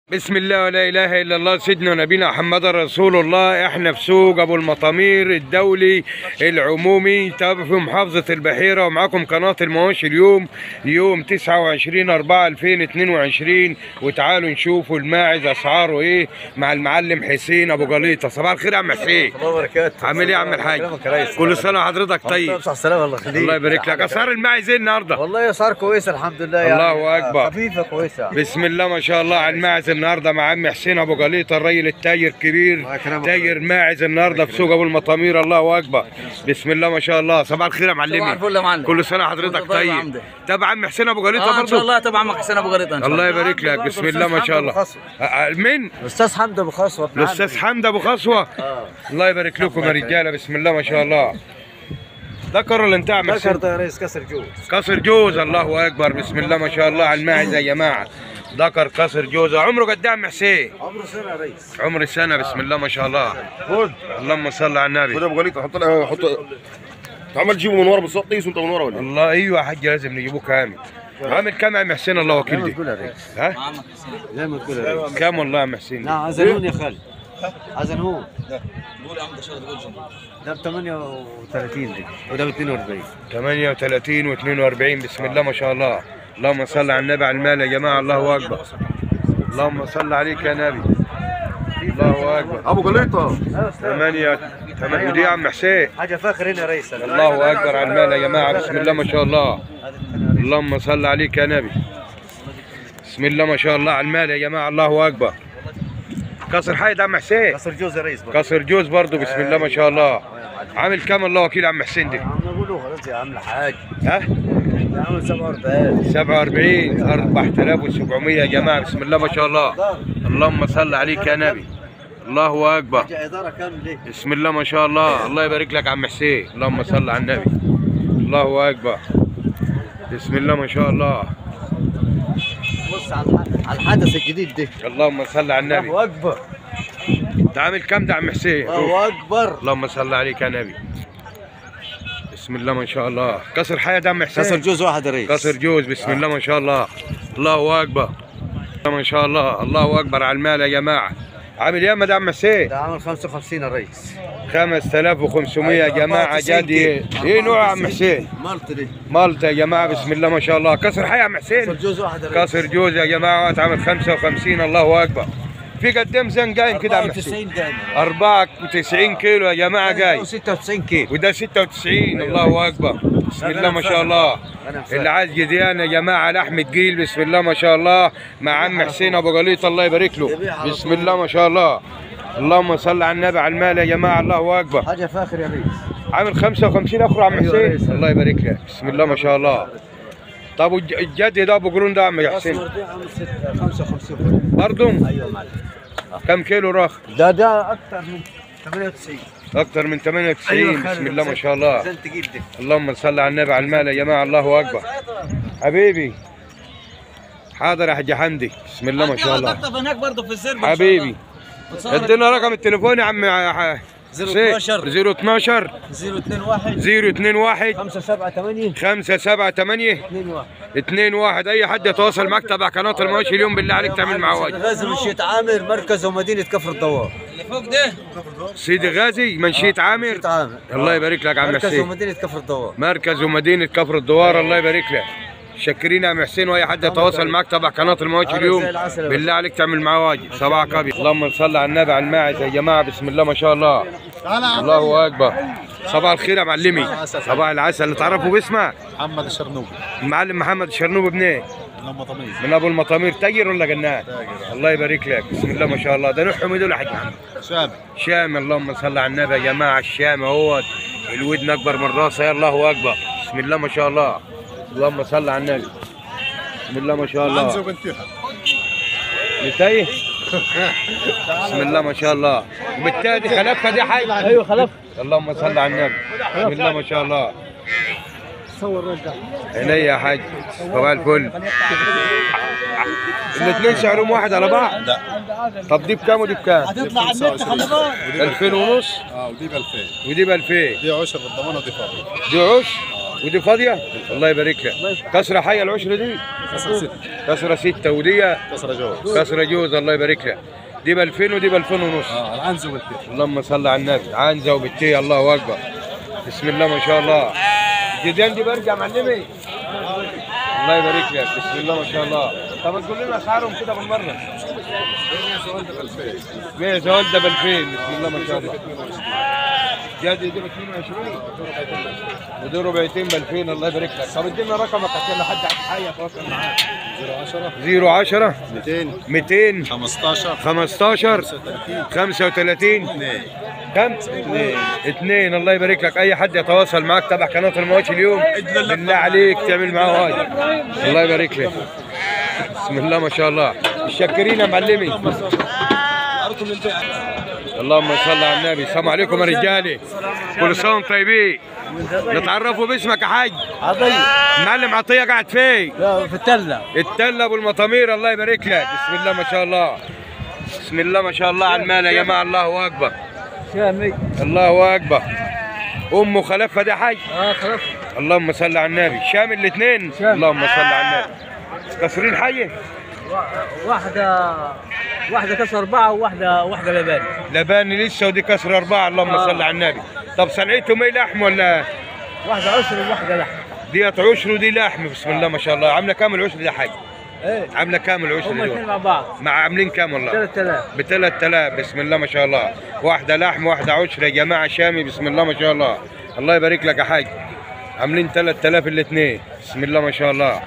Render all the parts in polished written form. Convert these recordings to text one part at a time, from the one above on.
بسم الله ولا اله الا الله سيدنا نبينا محمد رسول الله. احنا في سوق ابو المطامير الدولي العمومي في محافظه البحيره، ومعاكم قناه المواشي. اليوم يوم 29/4/2022، وتعالوا نشوفوا الماعز اسعاره ايه مع المعلم حسين ابو جليطه. صباح الخير يا عم حسين. الله وبركاته. عامل ايه يا عم الحاج؟ كل سنه وحضرتك طيب. السلام الله يخليك. الله يبارك لك. اسعار الماعز ايه النهارده؟ والله اسعار كويسه الحمد لله. الله اكبر. خفيفه كويسه. بسم الله ما شاء الله على الماعز النهارده مع عم حسين ابو جليطه، الراجل التاجر كبير، تاجر ماعز النهارده في سوق ابو المطامير. الله اكبر. بسم الله ما شاء الله. صباح الخير يا معلمي. صباح الفل يا معلم. كل سنه حضرتك طيب. تبع عم حسين ابو جليطه برضه؟ ان شاء الله تبع عم حسين ابو جليطه ان شاء الله. الله يبارك لك. بسم الله ما شاء الله. مين؟ الاستاذ حمد ابو خصوه. الاستاذ حمد ابو خصوه. الله يبارك لكم يا رجاله. بسم الله ما شاء الله. ذكر اللي انت عم ذكر ده يا ريس كسر جوز. كسر جوز. الله اكبر. بسم الله ما شاء الله على الماعز يا جماعه. ذكر كسر جوزه. عمره قد ايه يا عم حسين؟ عمره سنه يا ريس. عمر سنه. بسم الله ما شاء الله. خد اللهم صل على النبي. خد ابو جليطه. حط عمال تجيبه من ورا بالظبط. قيس وانت من ورا ولا؟ الله ايوه يا حاج، لازم نجيبوه كامل. عامل كام يا عم حسين؟ الله وكيل دي. ها؟ زي ما تقول يا ريس. كام والله يا عم حسين؟ لا عزنون يا خالد. عزنون. قول يا عم ده شغل قول ده ب 38 دي وده ب 42. 38 و42. بسم الله ما شاء الله. اللهم صل على النبي على المال يا جماعه. الله اكبر. اللهم صل عليك يا نبي. الله اكبر. ابو جليطه 8 ودي يا عم حسين. حاجه فاخر هنا يا ريس. الله اكبر على المال يا جماعه. بسم الله ما شاء الله. اللهم صل عليك يا نبي. بسم الله ما شاء الله على المال يا جماعه. الله اكبر. كسر حيد يا عم حسين. كسر جوز يا ريس. كسر جوز برضه. بسم الله ما شاء الله. عامل كام الله وكيل يا عم حسين دي؟ عم نقوله خلاص يا عم الحاج. ها؟ عامل 47. 47 4700 يا جماعه. بسم الله ما شاء الله. اللهم صل عليك يا نبي. الله اكبر. اداره كامله. بسم الله ما شاء الله. الله يبارك لك يا عم حسين. اللهم صل على النبي. الله اكبر. بسم الله ما شاء الله. بص على الحدث الجديد ده. اللهم صل على النبي. الله اكبر. انت عامل كام ده يا عم حسين؟ الله اكبر. اللهم صل عليك يا نبي. بسم الله ما شاء الله. كسر حياة يا عم حسين. كسر جوز واحد يا ريس. كسر جوز. بسم الله ما شاء الله. الله اكبر. ما شاء الله. الله اكبر على المال يا جماعه. عامل ايه يا عم حسين؟ ده عامل 55 يا ريس. 5500 يا جماعه. جدي ايه نوع يا عم حسين؟ مالطا دي. مالطا يا جماعه. بسم الله ما شاء الله. كسر حياة يا عم حسين. كسر جوز واحد يا ريس. كسر جوز يا جماعه. عامل 55. الله اكبر. في قدام زن قايم كده يا عم حسين؟ 94 دايما. 94 كيلو يا جماعه جاي. 96 كيلو. وده 96. الله اكبر. بسم الله ما شاء الله. اللي عايز جديان يا جماعه لحم تقيل. بسم الله ما شاء الله مع عم حسين ابو جليطه. الله يبارك له. بسم الله ما شاء الله. اللهم صل على النبي على المال يا جماعه. الله اكبر. حاجه فاخر يا ريس. عامل 55 اخر عم حسين. الله يبارك لك. بسم الله ما شاء الله. طب الجدي ده ابو قرون ده عم حسين؟ عامل 55 برضه؟ ايوه معلم. كم كيلو راخ؟ ده اكثر من 98. اكثر من 98. أيوة بسم الله ما شاء الله. زين تقيل دي. اللهم صل على النبي على المال يا جماعه. الله اكبر. حبيبي حاضر يا حاج حمدي. بسم الله ما شاء الله. هناك برضه في الزرب حبيبي ادينا رقم التليفون يا عم 012 012 021 578 578 21. اي حد يتواصل معك تبع قناه المواشي اليوم بالله عليك تعمل معاه واجب. غازي منشية عامر مركز ومدينه كفر الدوار. اللي فوق ده سيدي غازي منشية عامر. منشية عامر. الله يبارك لك يا عم مركز حسين. ومدينه كفر الدوار. مركز ومدينه كفر الدوار. الله يبارك لك. شكرين يا عم حسين. واي حد يتواصل معك تبع قناه المواشي اليوم بالله عليك تعمل معاه واجب. صباحك ابيض. اللهم صل على النبي على الماعز يا جماعه. بسم الله ما شاء الله. الله اكبر. صباح الخير يا معلمي. صباح العسل. اللي تعرفوا باسمك؟ محمد الشرنوبي. المعلم محمد الشرنوبي منين؟ من المطامير. من ابو المطامير. تاجر ولا جنان؟ الله يبارك لك. بسم الله ما شاء الله. ده نوعهم دول يا حاج محمد؟ شامي. شامي. اللهم صل على النبي يا جماعه. الشام اهوت الودن اكبر من راسه. يا الله اكبر. بسم الله ما شاء الله. اللهم صل على النبي. بسم الله ما شاء الله. عنزه وبنتيها. نتايه. بسم الله ما شاء الله. وبالتالي خلفها دي حي. ايوه خلف. اللهم صل على النبي. بسم الله ما شاء الله. صور رجع. عينيا يا حاج. صباح الفل. الاثنين سعرهم واحد على بعض؟ لا. طب دي بكام ودي بكام؟ هتطلع على النت خلي بالك. 2000 ونص. ودي ب 2000. ودي ب 2000. دي عشر بالضمان ودي فاضي. دي عش. ودي فاضيه؟ الله يبارك لك. كسره حيه العشره دي؟ كسره 6 ودي كسره جوز. الله يبارك لك. دي ب 2000 ودي ب 2000 ونص. العنزه والتي. اللهم صل على النبي. عنزه وبتيه. الله اكبر. بسم الله ما شاء الله. الجديان دي برجع معلمي. الله يبارك لك. بسم الله ما شاء الله. طب تقول لنا اسعارهم كده بالمره. بيع زوال ده ب 2000. بسم الله ما شاء الله. جدي دي ب 22 ودي ربعتين ب 2000. الله يبارك لك. طب ادينا رقمك عشان لحد حي يتواصل معاك. 010 200 15 35 كم؟ 2. الله يبارك لك. اي حد يتواصل معاك تبع قناه المواشي اليوم بالله عليك تعمل معاه واجب. الله يبارك لك. بسم الله ما شاء الله. متشكرين يا معلمي. اللهم صل على النبي. السلام عليكم يا رجالي. كل سنه وانتم طيبين. نتعرفوا باسمك يا حاج. عطيه. المعلم عطيه قاعد فين؟ في التله. التله ابو المطامير. الله يبارك لك. بسم الله ما شاء الله. بسم الله ما شاء الله على المال يا جماعه. الله اكبر. شامي. الله اكبر. ام خلفها ده حاج؟ خلاص. اللهم صل على النبي. شامل الاثنين؟ اللهم صل على النبي. كسرين حيه؟ واحده كسر 4 وواحده لباني. لباني لسه ودي كسر 4. اللهم صل على النبي. طب صنعتهم ايه لحم ولا؟ واحده عشر وواحده لحم. ديت عشر ودي لحم. بسم الله ما شاء الله. عامله كام العشر دي حاج؟ ايه عامله كام العشر هم دي؟ الاثنين مع بعض. عاملين كام والله؟ 3000. ب 3000. بسم الله ما شاء الله. واحده لحم واحده عشر يا جماعه شامي. بسم الله ما شاء الله. الله يبارك لك يا حاج. عاملين 3000 الاثنين. بسم الله ما شاء الله.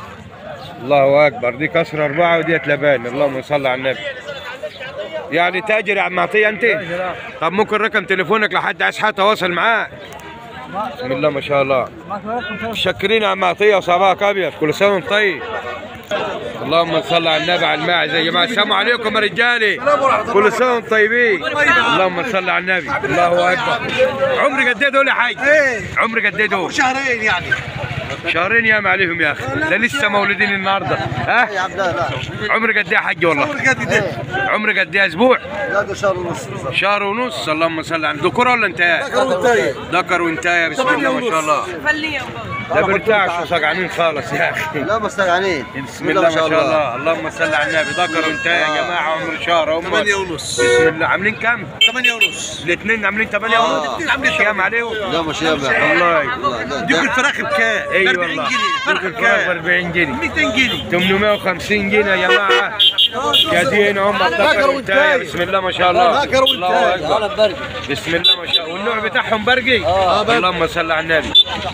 الله اكبر. دي كسر 4 وديت لبان. اللهم صل على النبي. يعني تاجر يا عم عطيه انت؟ طب ممكن رقم تليفونك لحد عايز حد يتواصل معاك؟ بسم الله ما شاء الله. متشكرين يا عم عطيه وصباحك ابيض. كل سنه وانت طيب. اللهم صل على النبي على الماعز يا جماعه. السلام عليكم يا رجالي. كل سنه وانتم طيبين. اللهم صل على النبي. الله اكبر. عمري قد ايه دول يا حاج؟ عمري قد ايه دول؟ شهرين يعني. شهرين ياما عليهم يا اخي. ده لسه مولودين النهارده. ها؟ لا. عمري قد ايه يا حاج والله؟ عمري قد ايه؟ اسبوع؟ لا ده شهر ونص. شهر ونص. اللهم صل على ذكور ولا انتايه؟ ذكر وانتايه. بسم الله ما شاء الله. ده برتاح شو صقعانين خالص يا اخي. لا مستقعانين. بسم الله ما شاء الله. اللهم صل على النبي. ذكر وانتايه يا جماعه. عمر شهر هم 8 ونص. بسم الله. عاملين كام؟ 8 ونص. الاثنين عاملين 8 ونص. الاثنين عاملين كام عليهم؟ لا مش يابا. والله ديك الفراخ بكام؟ اي والله. ديك الفراخ ب 40 جنيه. 200 جنيه. 850 جنيه يا جماعه. جادين هم الذكر وانتايه. بسم الله ما شاء الله. الله اكبر. بسم الله ما شاء الله. والنوع بتاعهم برقي. اللهم صل على النبي.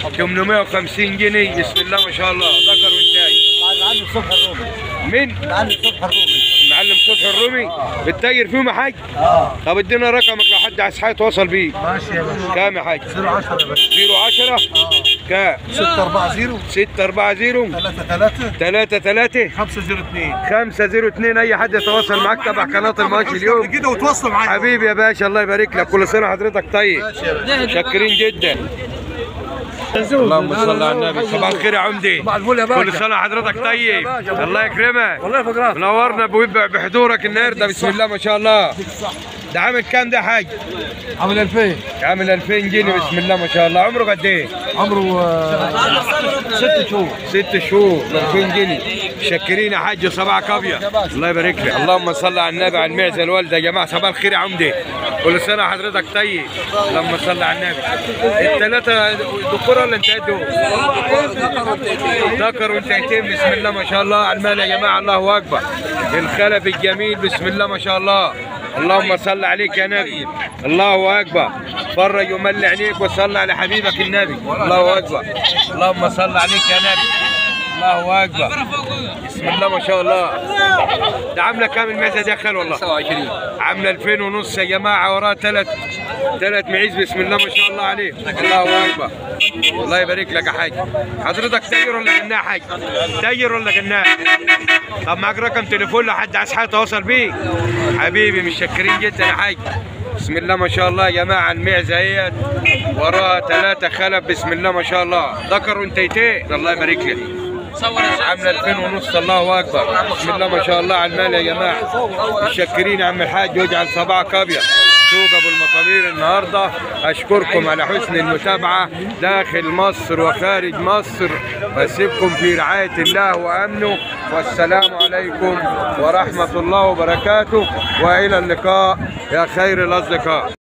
850 جنيه. بسم الله ما شاء الله. ذكر وانتايه. معلم صبح الرومي. مين؟ معلم صبح الرومي. معلم صبح الرومي. بتتاجر فيهم يا حاج؟ طب ادينا رقمك لو حد عايز حاجه يتواصل بيه. ماشي يا باشا. كام يا حاج؟ 010 يا باشا. 010 كام؟ 640 640 33 502. 502. اي حد يتواصل معاك تبع قناه المواشي اليوم كده وتواصلوا معايا. حبيبي يا باشا. الله يبارك لك. كل سنه حضرتك طيب. شاكرين جدا. اللهم صل على النبي. صباح الخير يا عمدي. صباح الفل يا باشا. كل سنه حضرتك طيب. الله يكرمك. والله فقرات. منورنا بحضورك النهارده. بسم الله ما شاء الله. ده عامل كام ده يا حاج؟ عامل 2000. عامل 2000 جنيه. بسم الله ما شاء الله. عمره قد ايه؟ عمره 6 شهور. 6 شهور. 2000 جنيه. شكرين يا حاج. صباحك ابيض. الله يبارك لك. اللهم صل على النبي على المعزه الوالده يا جماعه. صباح الخير يا عمدي. كل سنه حضرتك طيب. اللهم صل على النبي. الثلاثه ذكور ولا انتهت دول؟ ذكر وانتهتين. بسم الله ما شاء الله على المال يا جماعه. الله اكبر. الخلف الجميل. بسم الله ما شاء الله. اللهم صل عليك يا نبي. الله اكبر. فرج ومل عينيك وصلى على حبيبك النبي. الله اكبر. اللهم صل عليك يا نبي. الله اكبر. بسم الله ما شاء الله. ده عامله كام المعزه دي يا خال والله؟ 29. عامله 2000 ونص يا جماعه. وراها ثلاث معيز. بسم الله ما شاء الله عليك. الله اكبر. الله يبارك لك يا حاج. حضرتك تاجر ولا جناح يا حاج؟ تاجر ولا جناح؟ طب معاك رقم تليفون لو حد عايز حاجه يتواصل بيه؟ حبيبي متشكرين جدا يا حاج. بسم الله ما شاء الله يا جماعه. المعزه اهيت وراها 3 خلف. بسم الله ما شاء الله. ذكر وانتيتين. الله يبارك لك. عامله 2000 ونص. الله اكبر. بسم الله ما شاء الله على المال يا جماعه. متشكرين يا عم الحاج. واجعل صباحك ابيض. سوق ابو المطامير النهارده. اشكركم على حسن المتابعه داخل مصر وخارج مصر، واسيبكم في رعايه الله وامنه، والسلام عليكم ورحمه الله وبركاته، والى اللقاء يا خير الاصدقاء.